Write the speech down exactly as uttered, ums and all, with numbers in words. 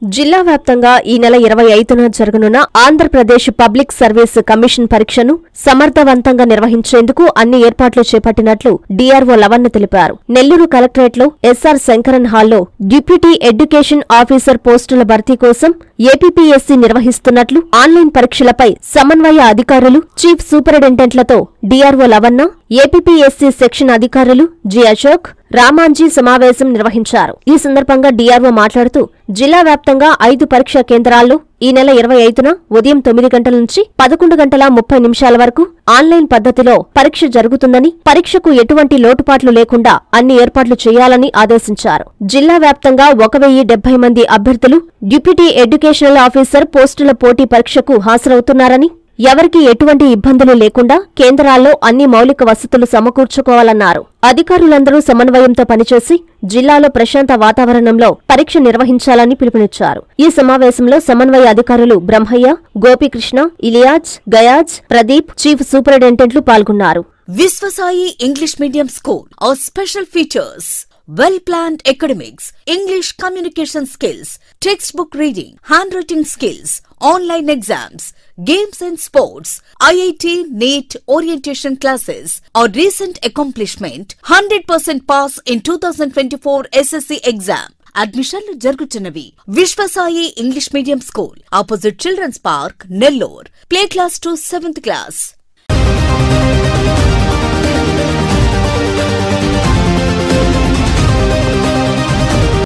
జిల్లా వ్యాప్తంగా ఈ నెల ఇరవై ఐదున జరగనున్న ఆంధ్రప్రదేశ్ పబ్లిక్ సర్వీస్ కమిషన్ పరీక్షను సమర్థవంతంగా నిర్వహించేందుకు అన్ని ఏర్పాట్లు చేపట్టినట్లు డీఆర్ఓ లవణ్య తెలిపారు. నెల్లూరు కలెక్టరేట్లో ఎస్ఆర్ శంకరన్ హాల్లో డిప్యూటీ ఎడ్యుకేషన్ ఆఫీసర్ పోస్టుల భర్తీ కోసం ఏపీపీఎస్సీ నిర్వహిస్తున్నట్లు, ఆన్లైన్ పరీక్షలపై సమన్వయ అధికారులు, చీఫ్ సూపరింటెండెంట్లతో డీఆర్ఓ లవణ్య, ఏపీపీఎస్సీ సెక్షన్ అధికారులు జి అశోక్, రామాంజీ సమావేశం నిర్వహించారు. ఈ సందర్భంగా డీఆర్ఓ మాట్లాడుతూ జిల్లా వ్యాప్తంగా ఐదు పరీక్షా కేంద్రాల్లో ఈ నెల ఇరవై ఐదున ఉదయం తొమ్మిది గంటల నుంచి పదకొండు గంటల ముప్పై నిమిషాల వరకు ఆన్లైన్ పద్ధతిలో పరీక్ష జరుగుతుందని, పరీక్షకు ఎటువంటి లోటుపాట్లు లేకుండా అన్ని ఏర్పాట్లు చేయాలని ఆదేశించారు. జిల్లా వ్యాప్తంగా ఒక వెయ్యి డెబ్బై మంది అభ్యర్థులు డిప్యూటీ ఎడ్యుకేషనల్ ఆఫీసర్ పోస్టుల పోటీ పరీక్షకు హాజరవుతున్నారని, ఎవరికీ ఎటువంటి ఇబ్బందులు లేకుండా కేంద్రాల్లో అన్ని మౌలిక వసతులు సమకూర్చుకోవాలన్నారు. అధికారులందరూ సమన్వయంతో పనిచేసి జిల్లాలో ప్రశాంత వాతావరణంలో పరీక్ష నిర్వహించాలని పిలుపునిచ్చారు. ఈ సమావేశంలో సమన్వయ అధికారులు బ్రహ్మయ్య, గోపీకృష్ణ, ఇలియాజ్, గయాజ్, ప్రదీప్, చీఫ్ సూపరింటెండెంట్లు పాల్గొన్నారు. Viswasai English Medium School. Our special features: well-planned academics, English communication skills, textbook reading, handwriting skills, online exams, games and sports, I I T, NEET, orientation classes. Our recent accomplishment: one hundred percent pass in twenty twenty-four S S C exam. అడ్మిషన్లు జరుగుతున్నవి. Viswasai English medium school, opposite children's park, Nellore. Play class to seventh class.